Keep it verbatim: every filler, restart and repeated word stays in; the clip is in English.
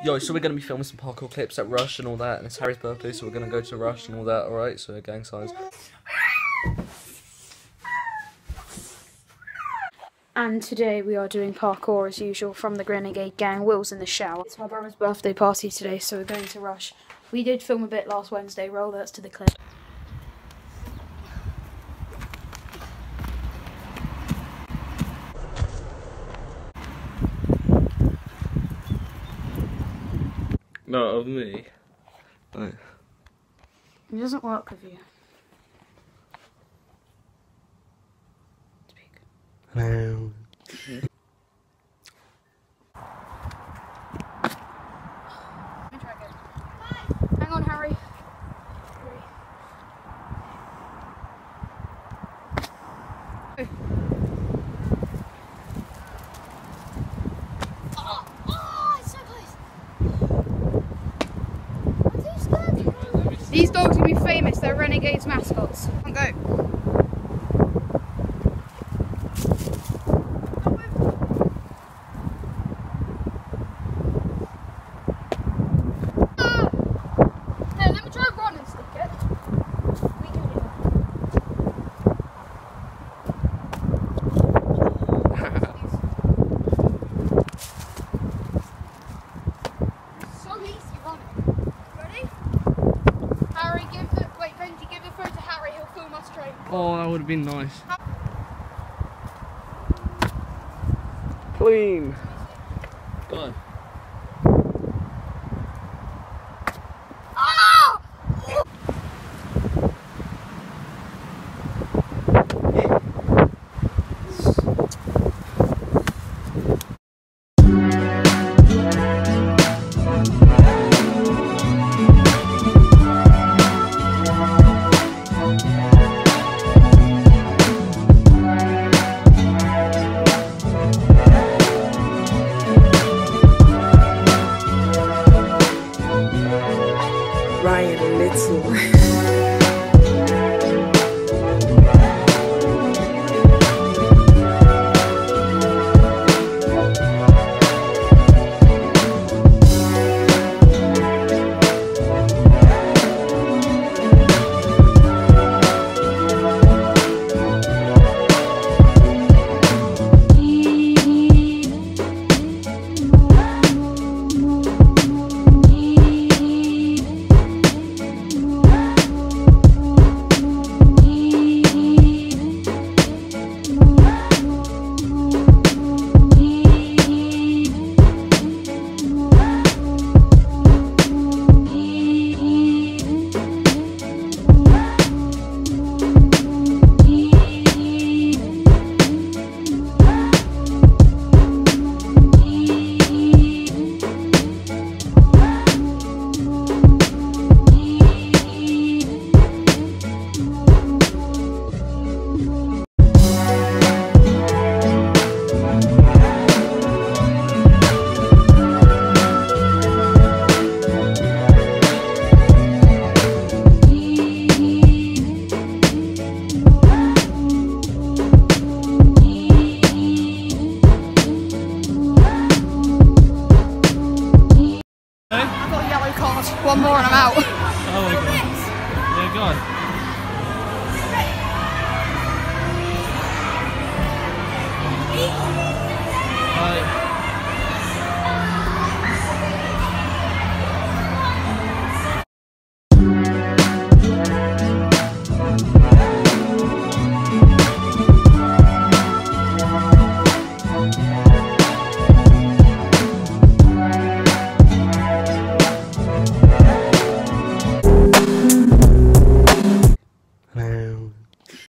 Yo, so we're going to be filming some parkour clips at Rush and all that, and it's Harry's birthday, so we're going to go to Rush and all that, alright? So, gang signs. And today we are doing parkour as usual from the R N G D gang. Will's in the shower. It's my brother's birthday party today, so we're going to Rush. We did film a bit last Wednesday. Roll that to the clip. Not of me. No. It doesn't work with you. Speak. Hello. Hang on, Harry. Harry. Oh, oh, it's so close. These dogs will be famous. They're Renegades mascots. Come go. Oh, that would have been nice. Clean. Go on. Oh! Ryan Little.